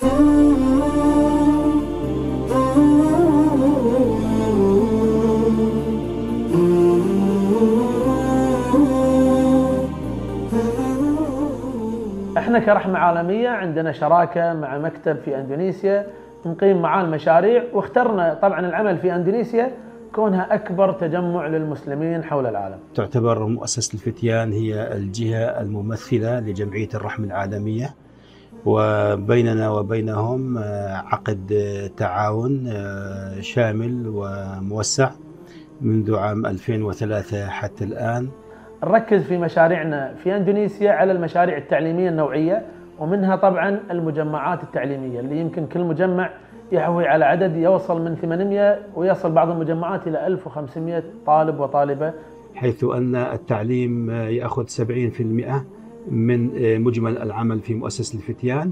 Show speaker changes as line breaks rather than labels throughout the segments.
احنا كرحمة عالمية عندنا شراكة مع مكتب في اندونيسيا نقيم معاه المشاريع، واخترنا طبعا العمل في اندونيسيا كونها اكبر تجمع للمسلمين حول العالم.
تعتبر مؤسسة الفتيان هي الجهة الممثلة لجمعية الرحمة العالمية، وبيننا وبينهم عقد تعاون شامل وموسع منذ عام 2003 حتى الآن.
نركز في مشاريعنا في اندونيسيا على المشاريع التعليمية النوعية، ومنها طبعا المجمعات التعليمية اللي يمكن كل مجمع يحوي على عدد يوصل من 800 ويصل بعض المجمعات إلى 1500 طالب وطالبة،
حيث أن التعليم يأخذ 70% من مجمل العمل في مؤسسة الفتيان.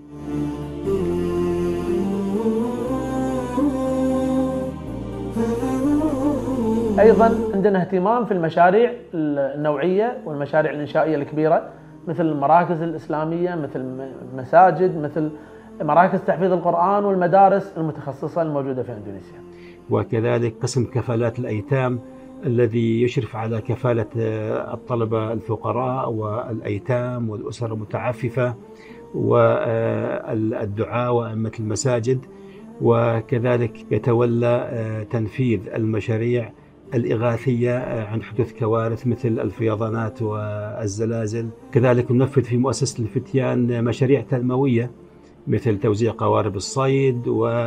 أيضا عندنا اهتمام في المشاريع النوعية والمشاريع الإنشائية الكبيرة، مثل المراكز الإسلامية، مثل مساجد، مثل مراكز تحفيظ القرآن والمدارس المتخصصة الموجودة في اندونيسيا.
وكذلك قسم كفالات الأيتام الذي يشرف على كفالة الطلبة الفقراء والأيتام والأسر المتعففة والدعاة وأئمة المساجد، وكذلك يتولى تنفيذ المشاريع الإغاثية عند حدوث كوارث مثل الفيضانات والزلازل. كذلك ننفذ في مؤسسة الفتيان مشاريع تنموية مثل توزيع قوارب الصيد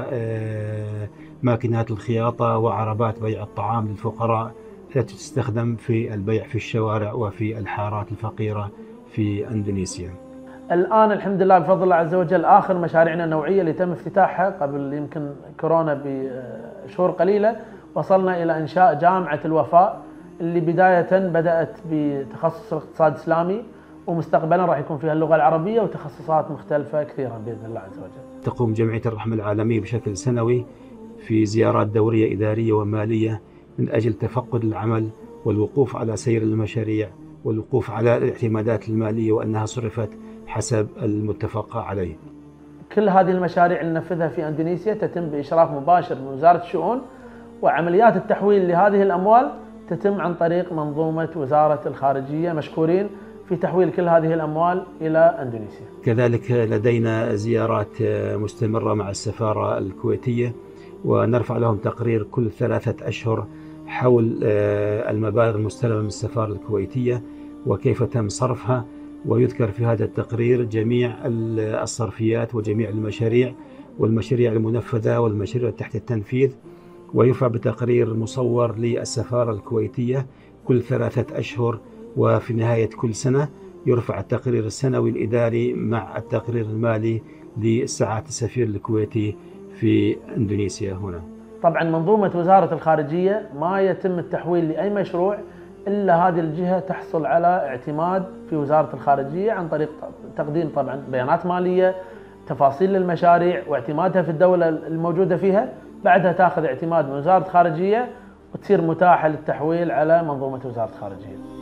وماكينات الخياطة وعربات بيع الطعام للفقراء التي تستخدم في البيع في الشوارع وفي الحارات الفقيرة في اندونيسيا.
الآن الحمد لله بفضل الله عز وجل آخر مشاريعنا النوعية اللي تم افتتاحها قبل يمكن كورونا بشهور قليلة، وصلنا إلى إنشاء جامعة الوفاء اللي بداية بدأت بتخصص الاقتصاد الإسلامي، ومستقبلا راح يكون فيها اللغة العربية وتخصصات مختلفة كثيرا بإذن الله عز وجل.
تقوم جمعية الرحمة العالمية بشكل سنوي في زيارات دورية إدارية ومالية من أجل تفقد العمل والوقوف على سير المشاريع والوقوف على الاعتمادات المالية وأنها صرفت حسب المتفق عليه.
كل هذه المشاريع اللي ننفذها في اندونيسيا تتم بإشراف مباشر من وزارة الشؤون، وعمليات التحويل لهذه الأموال تتم عن طريق منظومة وزارة الخارجية، مشكورين في تحويل كل هذه الأموال إلى اندونيسيا.
كذلك لدينا زيارات مستمرة مع السفارة الكويتية، ونرفع لهم تقرير كل 3 أشهر حول المبالغ المستلمة من السفارة الكويتية وكيف تم صرفها، ويذكر في هذا التقرير جميع الصرفيات وجميع المشاريع والمشاريع المنفذة والمشاريع تحت التنفيذ، ويرفع بتقرير مصور للسفارة الكويتية كل 3 أشهر، وفي نهاية كل سنة يرفع التقرير السنوي الإداري مع التقرير المالي لسعادة السفير الكويتي في اندونيسيا هنا.
طبعا منظومة وزارة الخارجية ما يتم التحويل لأي مشروع إلا هذه الجهة تحصل على اعتماد في وزارة الخارجية عن طريق تقديم طبعا بيانات مالية، تفاصيل للمشاريع واعتمادها في الدولة الموجودة فيها، بعدها تاخذ اعتماد من وزارة الخارجية وتصير متاحة للتحويل على منظومة وزارة الخارجية.